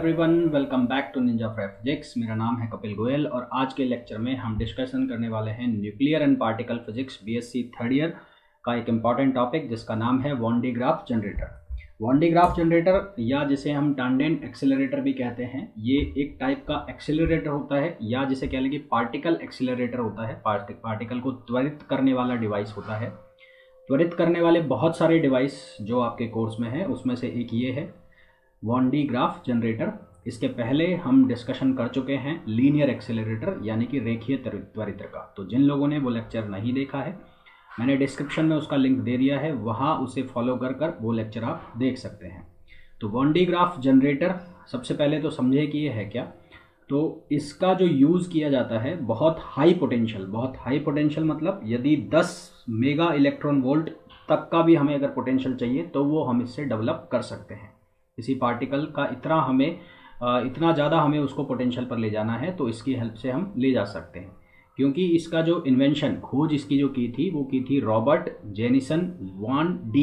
Everyone, welcome back to ninja of physics. मेरा नाम है कपिल गोयल और आज के लेक्चर में हम डिस्कशन करने वाले हैं nuclear and particle physics BSc third year का एक इम्पॉर्टेंट टॉपिक जिसका नाम है Van de Graaff generator. Van de Graaff generator या जिसे हम टांडेंट एक्सेलरेटर भी कहते हैं, ये एक टाइप का एक्सेलरेटर होता है या जिसे कह लें कि पार्टिकल एक्सेलरेटर होता है। पार्टिकल को त्वरित करने वाला डिवाइस होता है। त्वरित करने वाले बहुत सारे डिवाइस जो आपके कोर्स में है उसमें से एक ये है वॉन डी ग्राफ जनरेटर। इसके पहले हम डिस्कशन कर चुके हैं लीनियर एक्सेलरेटर यानी कि रेखीय त्वरित्र का। तो जिन लोगों ने वो लेक्चर नहीं देखा है, मैंने डिस्क्रिप्शन में उसका लिंक दे दिया है, वहाँ उसे फॉलो कर वो लेक्चर आप देख सकते हैं। तो वॉन डी ग्राफ जनरेटर सबसे पहले तो समझे कि ये है क्या। तो इसका जो यूज़ किया जाता है बहुत हाई पोटेंशियल मतलब यदि 10 मेगा इलेक्ट्रॉन वोल्ट तक का भी हमें अगर पोटेंशियल चाहिए तो वो हम इससे डेवलप कर सकते हैं। किसी पार्टिकल का इतना ज़्यादा हमें उसको पोटेंशियल पर ले जाना है तो इसकी हेल्प से हम ले जा सकते हैं। क्योंकि इसका जो इन्वेंशन खोज इसकी जो की थी वो की थी Robert Jemison Van de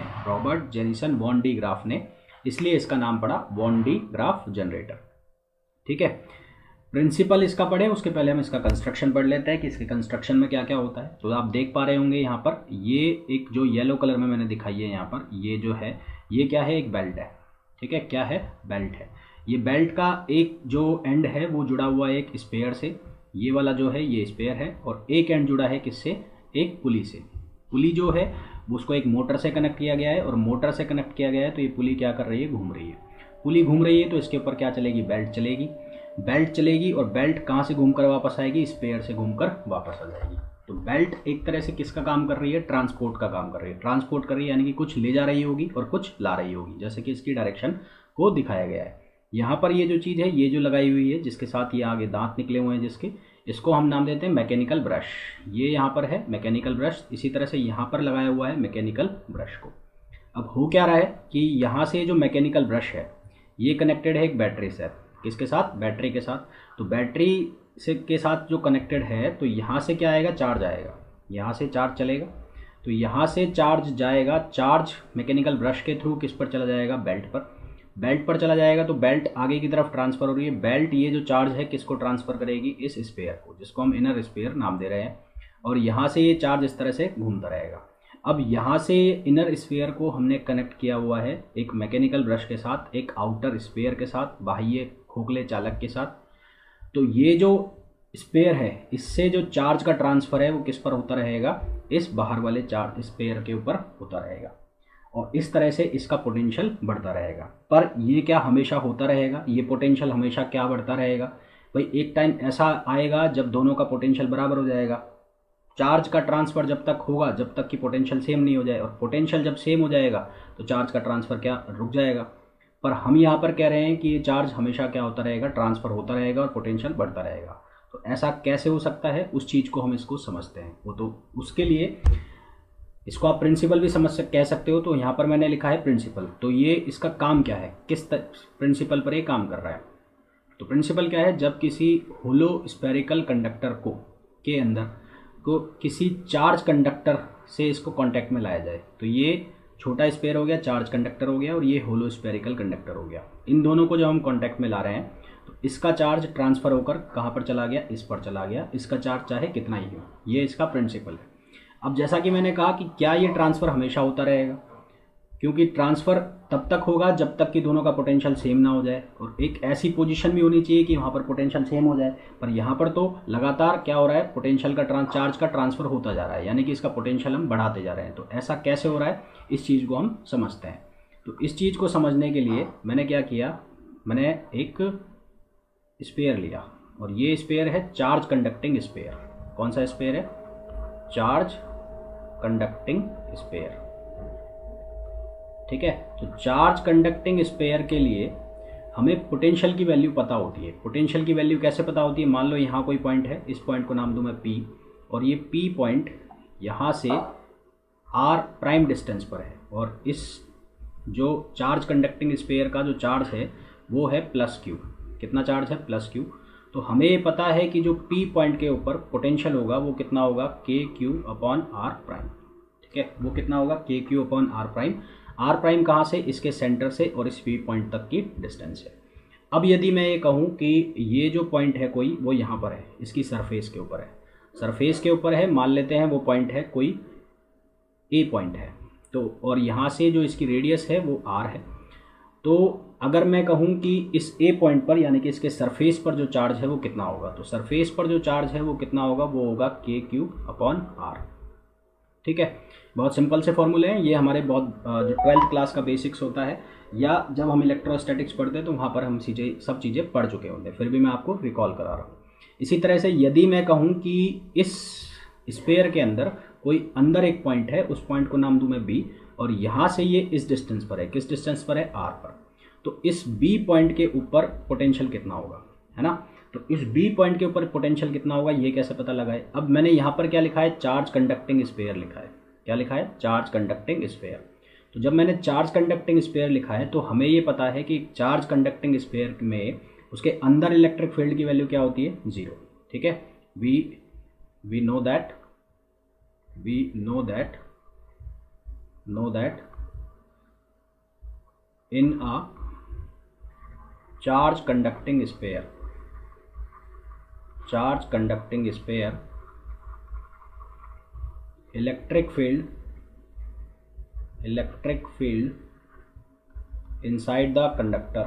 Graaff ने, इसलिए इसका नाम पड़ा वॉन डी ग्राफ जनरेटर। ठीक है, प्रिंसिपल इसका पढ़े उसके पहले हम इसका कंस्ट्रक्शन पढ़ लेते हैं कि इसके कंस्ट्रक्शन में क्या क्या होता है। तो आप देख पा रहे होंगे यहाँ पर ये एक जो येलो कलर में मैंने दिखाई है यहाँ पर, ये जो है ये क्या है, एक बेल्ट है। ठीक है, क्या है, बेल्ट है। ये बेल्ट का एक जो एंड है वो जुड़ा हुआ है एक स्पेयर से, ये वाला जो है ये स्पेयर है, और एक एंड जुड़ा है किससे, एक पुली से। पुली जो है उसको एक मोटर से कनेक्ट किया गया है और मोटर से कनेक्ट किया गया है तो ये पुली क्या कर रही है, घूम रही है। पुली घूम रही है तो इसके ऊपर क्या चलेगी, बेल्ट चलेगी और बेल्ट कहाँ से घूमकर वापस आएगी, स्पेयर से घूमकर वापस आ जाएगी। तो बेल्ट एक तरह से किसका काम कर रही है, ट्रांसपोर्ट का काम कर रही है। ट्रांसपोर्ट कर रही है यानी कि कुछ ले जा रही होगी और कुछ ला रही होगी, जैसे कि इसकी डायरेक्शन को दिखाया गया है। यहाँ पर ये जो चीज़ है ये जो लगाई हुई है जिसके साथ ये आगे दांत निकले हुए हैं जिसके, इसको हम नाम देते हैं मैकेनिकल ब्रश। ये यहाँ पर है मैकेनिकल ब्रश, इसी तरह से यहाँ पर लगाया हुआ है मैकेनिकल ब्रश को। अब हो क्या रहा है कि यहाँ से जो मैकेनिकल ब्रश है ये कनेक्टेड है एक बैटरी से। किसके साथ, बैटरी के साथ। तो बैटरी से के साथ जो कनेक्टेड है तो यहाँ से क्या आएगा, चार्ज आएगा, यहाँ से चार्ज चलेगा। तो यहाँ से चार्ज जाएगा, चार्ज मैकेनिकल ब्रश के थ्रू किस पर चला जाएगा, बेल्ट पर चला जाएगा। तो बेल्ट आगे की तरफ ट्रांसफर हो रही है। बेल्ट ये जो चार्ज है किसको ट्रांसफर करेगी, इस स्पेयर को, जिसको हम इनर स्पेयर नाम दे रहे हैं। और यहाँ से ये चार्ज इस तरह से घूमता रहेगा। अब यहाँ से इनर स्फीयर को हमने कनेक्ट किया हुआ है एक मैकेनिकल ब्रश के साथ, एक आउटर स्फीयर के साथ, बाह्य खोखले चालक के साथ। तो ये जो स्पेयर है इससे जो चार्ज का ट्रांसफर है वो किस पर होता रहेगा, इस बाहर वाले चार्ज स्पेयर के ऊपर होता रहेगा और इस तरह से इसका पोटेंशियल बढ़ता रहेगा। पर ये क्या हमेशा होता रहेगा, ये पोटेंशियल हमेशा क्या बढ़ता रहेगा भाई, एक टाइम ऐसा आएगा जब दोनों का पोटेंशियल बराबर हो जाएगा। चार्ज का ट्रांसफर जब तक होगा जब तक कि पोटेंशियल सेम नहीं हो जाए, और पोटेंशियल जब सेम हो जाएगा तो चार्ज का ट्रांसफर क्या रुक जाएगा। पर हम यहाँ पर कह रहे हैं कि ये चार्ज हमेशा क्या होता रहेगा, ट्रांसफर होता रहेगा और पोटेंशियल बढ़ता रहेगा। तो ऐसा कैसे हो सकता है, उस चीज़ को हम इसको समझते हैं। वो तो उसके लिए इसको आप प्रिंसिपल भी कह सकते हो। तो यहाँ पर मैंने लिखा है प्रिंसिपल। तो ये इसका काम क्या है, किस प्रिंसिपल पर ये काम कर रहा है। तो प्रिंसिपल क्या है, जब किसी होलो स्फेरिकल कंडक्टर को के अंदर को किसी चार्ज कंडक्टर से इसको कांटेक्ट में लाया जाए, तो ये छोटा स्पेयर हो गया, चार्ज कंडक्टर हो गया, और ये होलो स्फेरिकल कंडक्टर हो गया। इन दोनों को जब हम कांटेक्ट में ला रहे हैं तो इसका चार्ज ट्रांसफर होकर कहाँ पर चला गया, इस पर चला गया। इसका चार्ज चाहे कितना ही हो, ये इसका प्रिंसिपल है। अब जैसा कि मैंने कहा कि क्या ये ट्रांसफ़र हमेशा होता रहेगा, क्योंकि ट्रांसफ़र तब तक होगा जब तक कि दोनों का पोटेंशियल सेम ना हो जाए, और एक ऐसी पोजीशन भी होनी चाहिए कि वहाँ पर पोटेंशियल सेम हो जाए। पर यहाँ पर तो लगातार क्या हो रहा है, पोटेंशियल का चार्ज का ट्रांसफ़र होता जा रहा है, यानी कि इसका पोटेंशियल हम बढ़ाते जा रहे हैं। तो ऐसा कैसे हो रहा है, इस चीज़ को हम समझते हैं। तो इस चीज़ को समझने के लिए मैंने क्या किया, मैंने एक स्पेयर लिया, और ये स्पेयर है चार्ज कंडक्टिंग स्पेयर। कौन सा स्पेयर है, चार्ज कंडक्टिंग स्पेयर। ठीक है, तो चार्ज कंडक्टिंग स्पेयर के लिए हमें पोटेंशियल की वैल्यू पता होती है। पोटेंशियल की वैल्यू कैसे पता होती है, मान लो यहाँ कोई पॉइंट है, इस पॉइंट को नाम दूं मैं P, और ये P पॉइंट यहाँ से R प्राइम डिस्टेंस पर है, और इस जो चार्ज कंडक्टिंग स्पेयर का जो चार्ज है वो है +Q। कितना चार्ज है, +Q। तो हमें ये पता है कि जो P पॉइंट के ऊपर पोटेंशियल होगा वो कितना होगा, KQ/R प्राइम। ठीक है, वो कितना होगा, KQ/R प्राइम। R प्राइम कहाँ से, इसके सेंटर से और इस P पॉइंट तक की डिस्टेंस है। अब यदि मैं ये कहूँ कि ये जो पॉइंट है कोई वो यहाँ पर है, इसकी सरफेस के ऊपर है, सरफेस के ऊपर है, मान लेते हैं वो पॉइंट है कोई ए पॉइंट है, तो और यहाँ से जो इसकी रेडियस है वो आर है। तो अगर मैं कहूँ कि इस ए पॉइंट पर यानी कि इसके सरफेस पर जो चार्ज है वो कितना होगा, तो सरफेस पर जो चार्ज है वो कितना होगा, वो होगा के क्यू अपॉन आर। ठीक है, बहुत सिंपल से फॉर्मूले हैं ये, हमारे बहुत जो 12th क्लास का बेसिक्स होता है या जब हम इलेक्ट्रोस्टैटिक्स पढ़ते हैं तो वहाँ पर हम सब चीज़ें पढ़ चुके होंगे, फिर भी मैं आपको रिकॉल करा रहा हूँ। इसी तरह से यदि मैं कहूँ कि इस स्फीयर के अंदर कोई अंदर एक पॉइंट है, उस पॉइंट को नाम दूं मैं बी, और यहाँ से ये इस डिस्टेंस पर है, किस डिस्टेंस पर है, आर पर, तो इस बी पॉइंट के ऊपर पोटेंशियल कितना होगा, है ना। तो इस बी पॉइंट के ऊपर पोटेंशियल कितना होगा ये कैसे पता लगाए। अब मैंने यहाँ पर क्या लिखा है, चार्ज कंडक्टिंग स्फीयर लिखा है, क्या लिखा है, चार्ज कंडक्टिंग स्फीयर। तो जब मैंने चार्ज कंडक्टिंग स्फीयर लिखा है तो हमें ये पता है कि चार्ज कंडक्टिंग स्फीयर में उसके अंदर इलेक्ट्रिक फील्ड की वैल्यू क्या होती है, 0। ठीक है, we know that in a charge conducting sphere electric field inside the conductor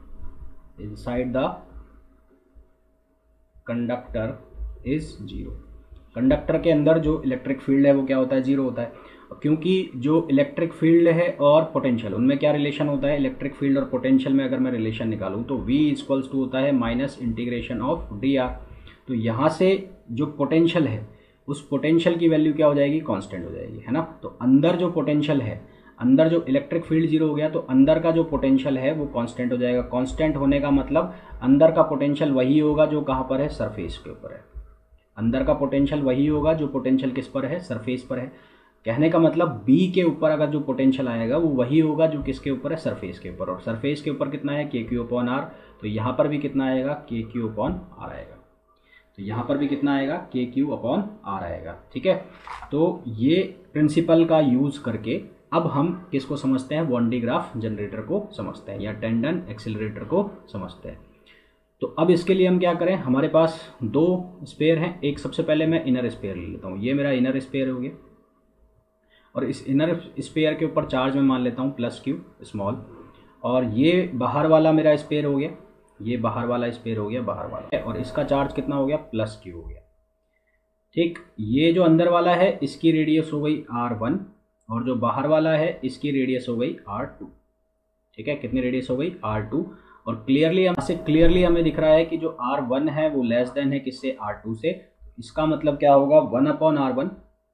is 0। Conductor के अंदर जो इलेक्ट्रिक फील्ड है वो क्या होता है, 0 होता है। क्योंकि जो इलेक्ट्रिक फील्ड है और पोटेंशियल, उनमें क्या रिलेशन होता है, इलेक्ट्रिक फील्ड और पोटेंशियल में अगर मैं रिलेशन निकालूं तो V इक्वल्स टू होता है माइनस इंटीग्रेशन ऑफ dr। तो यहाँ से जो पोटेंशियल है उस पोटेंशियल की वैल्यू क्या हो जाएगी, कांस्टेंट हो जाएगी, है ना। तो अंदर जो पोटेंशियल है, अंदर जो इलेक्ट्रिक फील्ड 0 हो गया तो अंदर का जो पोटेंशियल है वो कांस्टेंट हो जाएगा। कांस्टेंट होने का मतलब अंदर का पोटेंशियल वही होगा जो कहाँ पर है, सरफेस के ऊपर है। अंदर का पोटेंशियल वही होगा जो पोटेंशियल किस पर है, सरफेस पर है। कहने का मतलब B के ऊपर अगर जो पोटेंशियल आएगा वो वही होगा जो किसके ऊपर है, सरफेस के ऊपर। और सरफेस के ऊपर कितना है, के क्यू अपॉन आर। तो यहाँ पर भी कितना आएगा, के क्यू अपॉन आर आएगा। तो यहाँ पर भी कितना आएगा, के क्यू अपॉन आर आएगा। ठीक है, तो ये प्रिंसिपल का यूज करके अब हम किसको समझते हैं, वन डी ग्राफ जनरेटर को समझते हैं या टेंडन एक्सीलरेटर को समझते हैं। तो अब इसके लिए हम क्या करें, हमारे पास 2 स्पेयर हैं। एक सबसे पहले मैं इनर स्पेयर ले लेता हूँ, ये मेरा इनर स्पेयर हो गया, और इस इनर स्पेयर के ऊपर चार्ज मैं मान लेता हूँ प्लस क्यू स्मॉल, और ये बाहर वाला मेरा स्पेयर हो गया, ये बाहर वाला स्पेयर हो गया, बाहर वाला, और इसका चार्ज कितना हो गया, प्लस क्यू हो गया। ठीक, ये जो अंदर वाला है इसकी रेडियस हो गई R1 और जो बाहर वाला है इसकी रेडियस हो गई R2। ठीक है, कितनी रेडियस हो गई, R2। और क्लियरली हमें दिख रहा है कि जो R1 है वो लेस देन है किससे, R2 से। इसका मतलब क्या होगा, 1/R1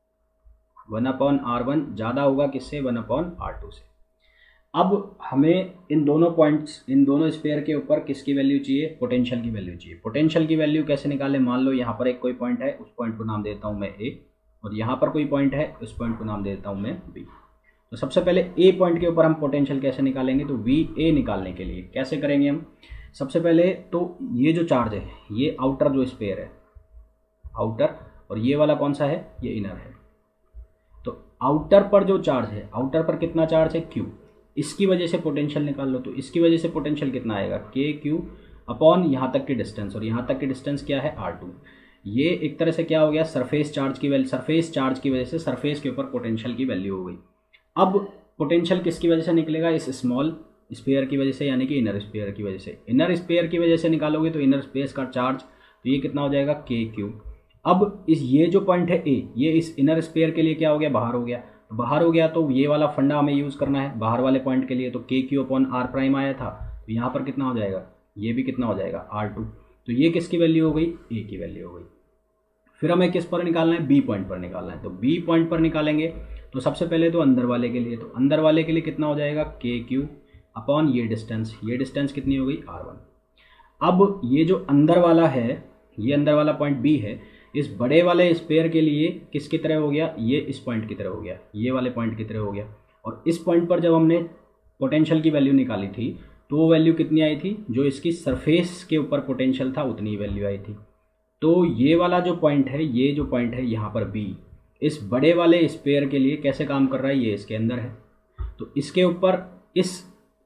ज़्यादा होगा किससे, 1/R2 से। अब हमें इन दोनों पॉइंट्स, इन दोनों स्पेयर के ऊपर किसकी वैल्यू चाहिए, पोटेंशियल की वैल्यू चाहिए। पोटेंशियल की वैल्यू कैसे निकालें, मान लो यहाँ पर एक कोई पॉइंट है, उस पॉइंट को नाम देता हूँ मैं A, और यहाँ पर कोई पॉइंट है, उस पॉइंट को नाम देता हूँ मैं B। तो सबसे पहले A पॉइंट के ऊपर हम पोटेंशियल कैसे निकालेंगे, तो VA निकालने के लिए कैसे करेंगे हम, सबसे पहले तो ये जो चार्ज है, ये आउटर जो स्पेयर है, आउटर, और ये वाला कौन सा है, ये इनर है। तो आउटर पर जो चार्ज है, आउटर पर कितना चार्ज है, Q, इसकी वजह से पोटेंशियल निकाल लो। तो इसकी वजह से पोटेंशियल कितना आएगा, के क्यू अपॉन यहाँ तक की डिस्टेंस, और यहाँ तक की डिस्टेंस क्या है, R2। ये एक तरह से क्या हो गया, सरफेस चार्ज की वैल्यू, सरफेस चार्ज की वजह से सरफेस के ऊपर पोटेंशियल की वैल्यू हो गई। अब पोटेंशियल किसकी वजह से निकलेगा, इस स्मॉल स्पेयर की वजह से, यानी कि इनर स्पेयर की वजह से। इनर स्पेयर की वजह से निकालोगे तो इनर स्पेस का चार्ज, तो ये कितना हो जाएगा, के क्यू। अब ये जो पॉइंट है A, ये इस इनर स्पेयर के लिए क्या हो गया, बाहर हो गया। बाहर हो गया तो ये वाला फंडा हमें यूज़ करना है बाहर वाले पॉइंट के लिए। तो के क्यू अपॉन आर प्राइम आया था, तो यहाँ पर कितना हो जाएगा, ये भी कितना हो जाएगा, R2। तो ये किसकी वैल्यू हो गई, A की वैल्यू हो गई। फिर हमें किस पर निकालना है, B पॉइंट पर निकालना है। तो B पॉइंट पर निकालेंगे तो सबसे पहले तो अंदर वाले के लिए, तो अंदर वाले के लिए कितना हो जाएगा, के क्यू अपॉन ये डिस्टेंस कितनी हो गई, R1। अब ये जो अंदर वाला है, ये अंदर वाला पॉइंट B है, इस बड़े वाले स्पेयर के लिए किसकी तरह हो गया, ये इस पॉइंट की तरह हो गया, ये वाले पॉइंट की तरह हो गया। और इस पॉइंट पर जब हमने पोटेंशियल की वैल्यू निकाली थी तो वो वैल्यू कितनी आई थी, जो इसकी सरफेस के ऊपर पोटेंशियल था उतनी वैल्यू आई थी। तो ये वाला जो पॉइंट है, ये जो पॉइंट है यहाँ पर B, इस बड़े वाले स्पेयर के लिए कैसे काम कर रहा है, ये इसके अंदर है। तो इसके ऊपर इस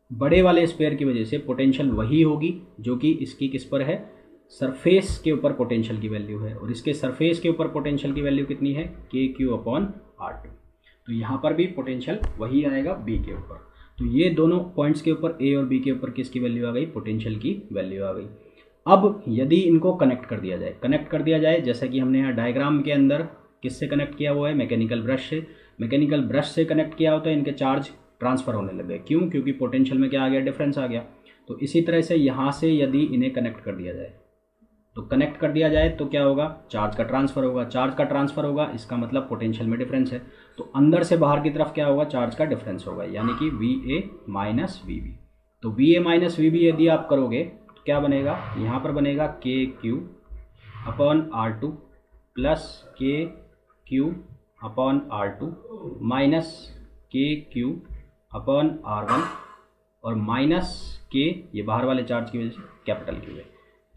बड़े वाले स्पेयर की वजह से पोटेंशियल वही होगी जो कि इसकी किस पर है, सरफेस के ऊपर पोटेंशियल की वैल्यू है, और इसके सरफेस के ऊपर पोटेंशियल की वैल्यू कितनी है, KQ/R2। तो यहाँ पर भी पोटेंशियल वही आएगा B के ऊपर। तो ये दोनों पॉइंट्स के ऊपर A और B के ऊपर किसकी वैल्यू आ गई, पोटेंशियल की वैल्यू आ गई। अब यदि इनको कनेक्ट कर दिया जाए जैसा कि हमने यहाँ डायग्राम के अंदर किससे कनेक्ट किया हुआ है, मैकेनिकल ब्रश से कनेक्ट किया होता है, इनके चार्ज ट्रांसफर होने लगे। क्यों? क्योंकि पोटेंशियल में क्या आ गया, डिफरेंस आ गया। तो इसी तरह से यहाँ से यदि इन्हें कनेक्ट कर दिया जाए तो क्या होगा, चार्ज का ट्रांसफर होगा, इसका मतलब पोटेंशियल में डिफरेंस है। तो अंदर से बाहर की तरफ क्या होगा, चार्ज का डिफरेंस होगा, यानी कि VA माइनस VB। तो VA माइनस VB यदि आप करोगे तो क्या बनेगा, यहाँ पर बनेगा KQ/R2 plus KQ/R2 minus KQ/R1 और माइनस K, ये बाहर वाले चार्ज की वजह से कैपिटल Q है,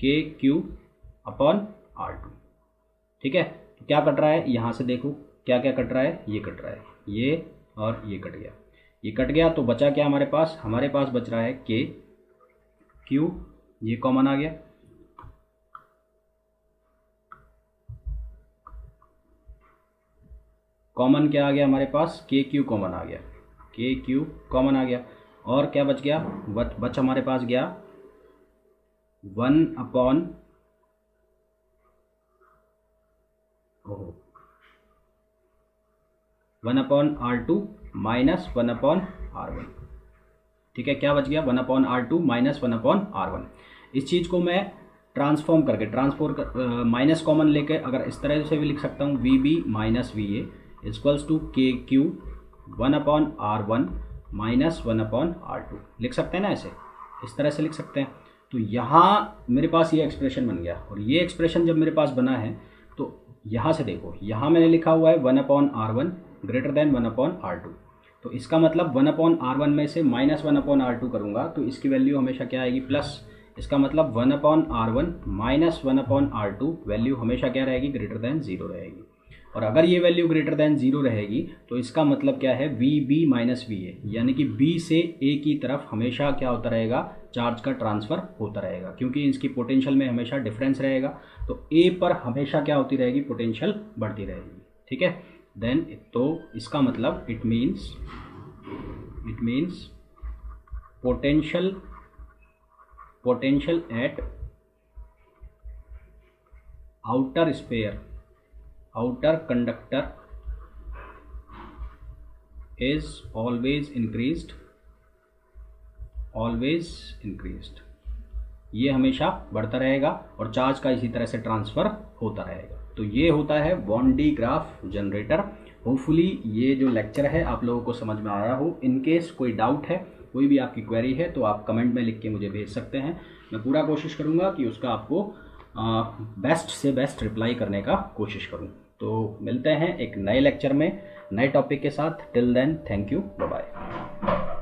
KQ/R2। ठीक है, तो क्या कट रहा है, यहाँ से देखो क्या क्या कट रहा है, ये कट रहा है, ये और ये कट गया। तो बचा क्या हमारे पास बच रहा है KQ, ये कॉमन आ गया, कॉमन क्या आ गया हमारे पास, KQ कॉमन आ गया। और क्या बच गया, बच हमारे पास गया 1/R2 माइनस 1/R1। ठीक है, क्या बच गया, 1/R2 माइनस 1/R1। इस चीज़ को मैं ट्रांसफॉर्म करके माइनस कॉमन लेके अगर इस तरह से भी लिख सकता हूँ, VB minus VA equals to KQ 1/R1 minus 1/R2 लिख सकते हैं ना, ऐसे इस तरह से लिख सकते हैं। तो यहाँ मेरे पास ये एक्सप्रेशन बन गया, और ये एक्सप्रेशन जब मेरे पास बना है तो यहाँ से देखो, यहाँ मैंने लिखा हुआ है 1/R1 ग्रेटर देन 1/R2। तो इसका मतलब 1/R1 में से माइनस 1/R2 करूँगा तो इसकी वैल्यू हमेशा क्या आएगी, प्लस। इसका मतलब 1/R1 माइनस 1/R2 वैल्यू हमेशा क्या रहेगी, ग्रेटर देन 0 रहेगी। और अगर ये वैल्यू ग्रेटर देन 0 रहेगी तो इसका मतलब क्या है, VB माइनस VA, यानी कि B से A की तरफ हमेशा क्या होता रहेगा, चार्ज का ट्रांसफ़र होता रहेगा, क्योंकि इसकी पोटेंशियल में हमेशा डिफरेंस रहेगा। तो A पर हमेशा क्या होती रहेगी, पोटेंशियल बढ़ती रहेगी। ठीक है, देन तो इसका मतलब it means potential at outer conductor is always increased, ये हमेशा बढ़ता रहेगा और चार्ज का इसी तरह से ट्रांसफ़र होता रहेगा। तो ये होता है Van de Graaff generator. Hopefully ये जो लेक्चर है आप लोगों को समझ में आया हो। इन केस कोई डाउट है, कोई भी आपकी क्वेरी है तो आप कमेंट में लिख के मुझे भेज सकते हैं। मैं पूरा कोशिश करूँगा कि उसका आपको बेस्ट से बेस्ट रिप्लाई करने का कोशिश करूँ। तो मिलते हैं एक नए लेक्चर में नए टॉपिक के साथ। Till then, thank you, bye bye.